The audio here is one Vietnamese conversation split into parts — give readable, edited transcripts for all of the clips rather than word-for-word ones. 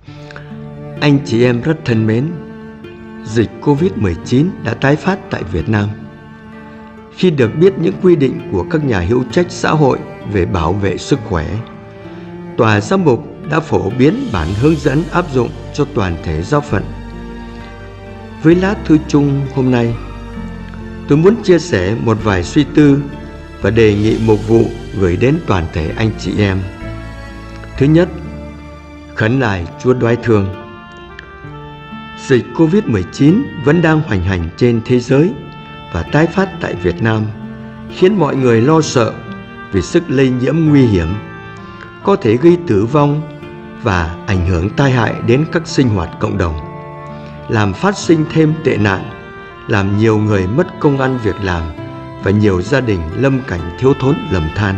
Anh chị em rất thân mến, dịch Covid-19 đã tái phát tại Việt Nam. Khi được biết những quy định của các nhà hữu trách xã hội về bảo vệ sức khỏe, Tòa Giám mục đã phổ biến bản hướng dẫn áp dụng cho toàn thể giáo phận. Với lá thư chung hôm nay, tôi muốn chia sẻ một vài suy tư và đề nghị mục vụ gửi đến toàn thể anh chị em. Thứ nhất, khấn nài Chúa đoái thương. Dịch Covid-19 vẫn đang hoành hành trên thế giới và tái phát tại Việt Nam, khiến mọi người lo sợ vì sức lây nhiễm nguy hiểm, có thể gây tử vong và ảnh hưởng tai hại đến các sinh hoạt cộng đồng, làm phát sinh thêm tệ nạn, làm nhiều người mất công ăn việc làm và nhiều gia đình lâm cảnh thiếu thốn lầm than.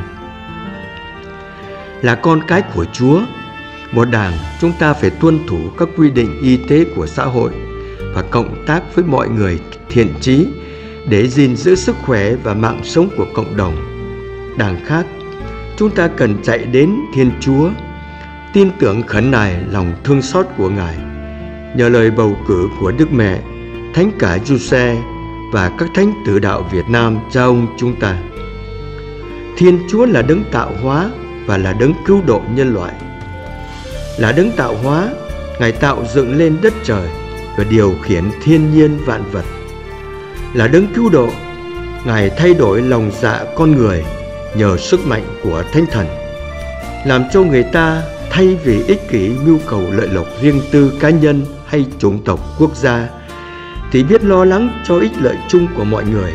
Là con cái của Chúa, một đảng chúng ta phải tuân thủ các quy định y tế của xã hội và cộng tác với mọi người thiện chí để gìn giữ sức khỏe và mạng sống của cộng đồng. Đảng khác, chúng ta cần chạy đến Thiên Chúa, tin tưởng khấn nài lòng thương xót của Ngài, nhờ lời bầu cử của Đức Mẹ, Thánh Cả Giuse và các thánh tử đạo Việt Nam cha ông chúng ta. Thiên Chúa là đấng tạo hóa và là đấng cứu độ nhân loại. Là đấng tạo hóa, Ngài tạo dựng lên đất trời và điều khiển thiên nhiên vạn vật. Là đấng cứu độ, Ngài thay đổi lòng dạ con người nhờ sức mạnh của Thánh Thần, làm cho người ta thay vì ích kỷ mưu cầu lợi lộc riêng tư cá nhân hay chủng tộc quốc gia thì biết lo lắng cho ích lợi chung của mọi người.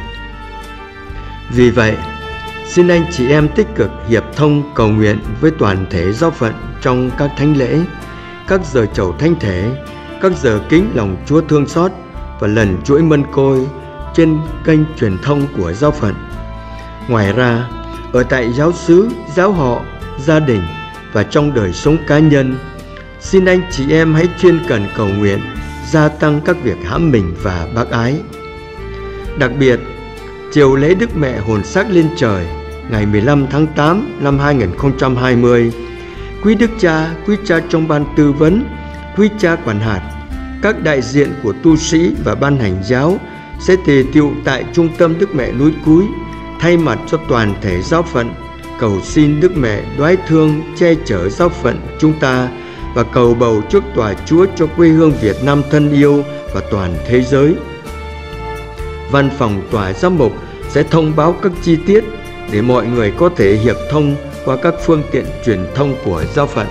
Vì vậy, xin anh chị em tích cực hiệp thông cầu nguyện với toàn thể giáo phận trong các thánh lễ, các giờ chầu thánh thể, các giờ kính lòng Chúa thương xót và lần chuỗi mân côi trên kênh truyền thông của giáo phận. Ngoài ra, ở tại giáo xứ, giáo họ, gia đình và trong đời sống cá nhân, xin anh chị em hãy chuyên cần cầu nguyện, gia tăng các việc hãm mình và bác ái. Đặc biệt, chiều lễ Đức Mẹ hồn xác lên trời ngày 15 tháng 8 năm 2020, quý Đức Cha, quý cha trong ban tư vấn, quý cha quản hạt, các đại diện của tu sĩ và ban hành giáo sẽ tề tựu tại Trung tâm Đức Mẹ núi Cúi, thay mặt cho toàn thể giáo phận cầu xin Đức Mẹ đoái thương che chở giáo phận chúng ta và cầu bầu trước tòa Chúa cho quê hương Việt Nam thân yêu và toàn thế giới. Văn phòng Tòa Giám mục sẽ thông báo các chi tiết để mọi người có thể hiệp thông qua các phương tiện truyền thông của giáo phận.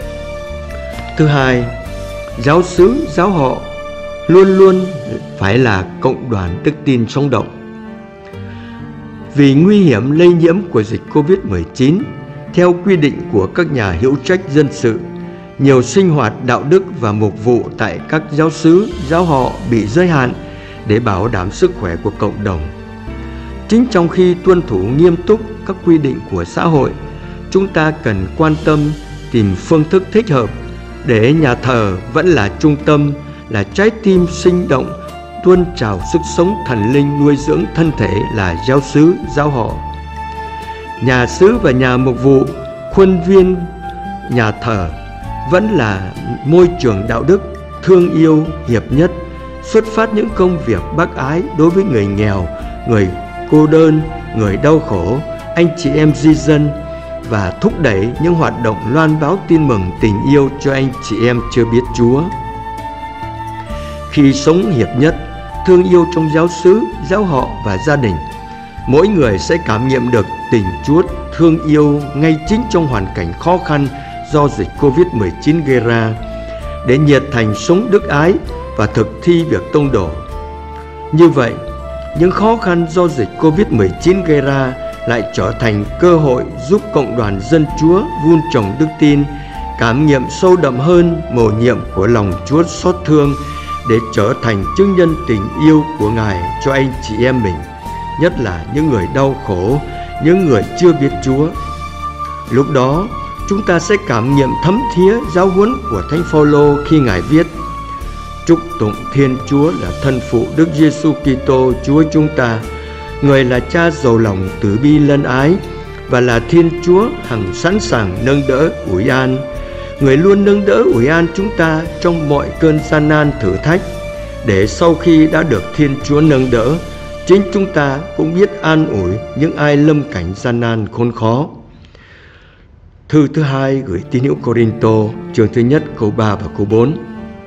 Thứ hai, giáo xứ, giáo họ luôn luôn phải là cộng đoàn đức tin sống động. Vì nguy hiểm lây nhiễm của dịch Covid-19, theo quy định của các nhà hữu trách dân sự, nhiều sinh hoạt đạo đức và mục vụ tại các giáo xứ, giáo họ bị giới hạn để bảo đảm sức khỏe của cộng đồng. Chính trong khi tuân thủ nghiêm túc các quy định của xã hội, chúng ta cần quan tâm tìm phương thức thích hợp để nhà thờ vẫn là trung tâm, là trái tim sinh động, tuôn trào sức sống thần linh nuôi dưỡng thân thể là giáo xứ, giáo họ. Nhà xứ và nhà mục vụ, khuôn viên nhà thờ vẫn là môi trường đạo đức, thương yêu, hiệp nhất, xuất phát những công việc bác ái đối với người nghèo, người cô đơn, người đau khổ, anh chị em di dân và thúc đẩy những hoạt động loan báo tin mừng tình yêu cho anh chị em chưa biết Chúa. Khi sống hiệp nhất, thương yêu trong giáo xứ, giáo họ và gia đình, mỗi người sẽ cảm nghiệm được tình Chúa thương yêu ngay chính trong hoàn cảnh khó khăn do dịch Covid-19 gây ra, để nhiệt thành sống đức ái và thực thi việc tông đồ. Như vậy, những khó khăn do dịch Covid-19 gây ra lại trở thành cơ hội giúp cộng đoàn dân Chúa vun trồng đức tin, cảm nghiệm sâu đậm hơn mầu nhiệm của lòng Chúa xót thương để trở thành chứng nhân tình yêu của Ngài cho anh chị em mình, nhất là những người đau khổ, những người chưa biết Chúa. Lúc đó, chúng ta sẽ cảm nghiệm thấm thía giáo huấn của Thánh Phaolô khi Ngài viết: chúc tụng Thiên Chúa là thân phụ Đức Giêsu Kitô Chúa chúng ta, người là Cha giàu lòng từ bi lân ái và là Thiên Chúa hằng sẵn sàng nâng đỡ ủi an, Người luôn nâng đỡ ủi an chúng ta trong mọi cơn gian nan thử thách, để sau khi đã được Thiên Chúa nâng đỡ, chính chúng ta cũng biết an ủi những ai lâm cảnh gian nan khốn khó. Thư thứ hai gửi tín hữu Cô-rinh-tô, chương thứ nhất câu 3 và câu 4.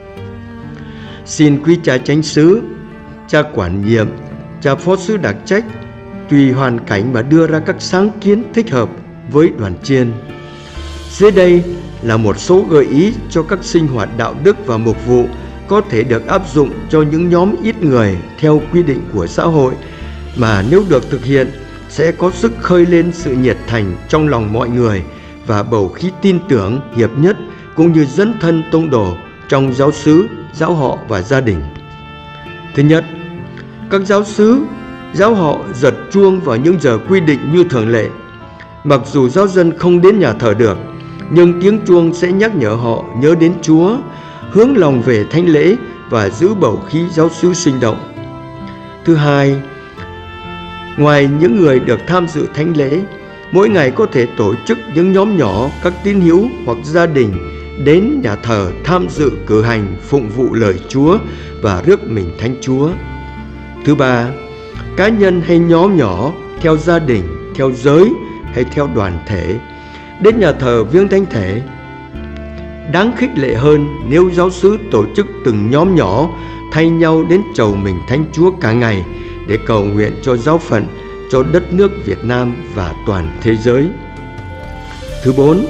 Xin quý cha chánh xứ, cha quản nhiệm, cha phó sứ đặc trách tùy hoàn cảnh mà đưa ra các sáng kiến thích hợp với đoàn chiên. Dưới đây là một số gợi ý cho các sinh hoạt đạo đức và mục vụ có thể được áp dụng cho những nhóm ít người theo quy định của xã hội, mà nếu được thực hiện sẽ có sức khơi lên sự nhiệt thành trong lòng mọi người và bầu khí tin tưởng, hiệp nhất cũng như dấn thân tông đồ trong giáo xứ, giáo họ và gia đình. Thứ nhất, các giáo xứ, giáo họ giật chuông vào những giờ quy định như thường lệ. Mặc dù giáo dân không đến nhà thờ được, nhưng tiếng chuông sẽ nhắc nhở họ nhớ đến Chúa, hướng lòng về thánh lễ và giữ bầu khí giáo xứ sinh động. Thứ hai, ngoài những người được tham dự thánh lễ, mỗi ngày có thể tổ chức những nhóm nhỏ các tín hữu hoặc gia đình đến nhà thờ tham dự cử hành phụng vụ lời Chúa và rước mình thánh Chúa. Thứ ba, cá nhân hay nhóm nhỏ theo gia đình, theo giới hay theo đoàn thể đến nhà thờ viếng thánh thể. Đáng khích lệ hơn nếu giáo xứ tổ chức từng nhóm nhỏ thay nhau đến chầu mình thánh Chúa cả ngày để cầu nguyện cho giáo phận, cho đất nước Việt Nam và toàn thế giới. Thứ bốn,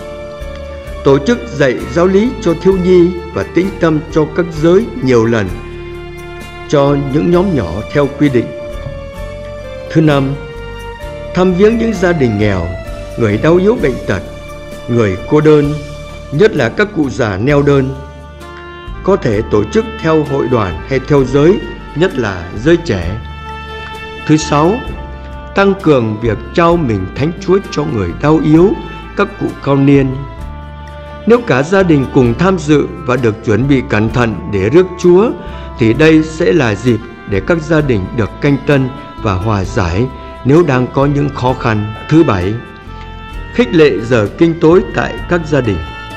tổ chức dạy giáo lý cho thiếu nhi và tĩnh tâm cho các giới nhiều lần cho những nhóm nhỏ theo quy định. Thứ năm, thăm viếng những gia đình nghèo, người đau yếu bệnh tật, người cô đơn, nhất là các cụ già neo đơn. Có thể tổ chức theo hội đoàn hay theo giới, nhất là giới trẻ. Thứ sáu, tăng cường việc trao mình thánh Chúa cho người đau yếu, các cụ cao niên. Nếu cả gia đình cùng tham dự và được chuẩn bị cẩn thận để rước Chúa, thì đây sẽ là dịp để các gia đình được canh tân và hòa giải nếu đang có những khó khăn. Thứ bảy, khích lệ giờ kinh tối tại các gia đình.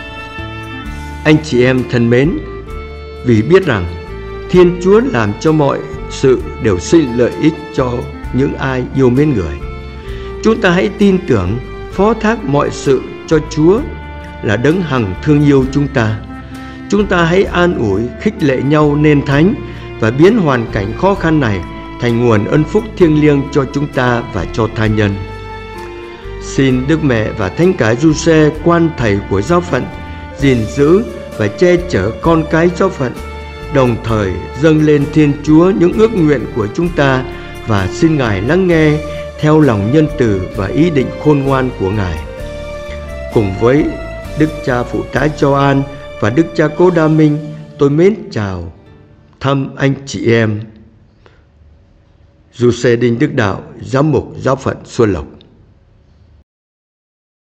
Anh chị em thân mến, vì biết rằng Thiên Chúa làm cho mọi sự đều sinh lợi ích cho những ai yêu mến người, chúng ta hãy tin tưởng, phó thác mọi sự cho Chúa là đấng hằng thương yêu chúng ta. Chúng ta hãy an ủi, khích lệ nhau nên thánh và biến hoàn cảnh khó khăn này thành nguồn ân phúc thiêng liêng cho chúng ta và cho tha nhân. Xin Đức Mẹ và Thánh Cả Giuse, quan thầy của giáo phận, gìn giữ và che chở con cái giáo phận, đồng thời dâng lên Thiên Chúa những ước nguyện của chúng ta và xin Ngài lắng nghe theo lòng nhân từ và ý định khôn ngoan của Ngài. Cùng với Đức Cha Phụ tá Gioan và Đức Cha Cố Đa Minh, tôi mến chào thăm anh chị em. Giuse Đinh Đức Đạo, giám mục giáo phận Xuân Lộc.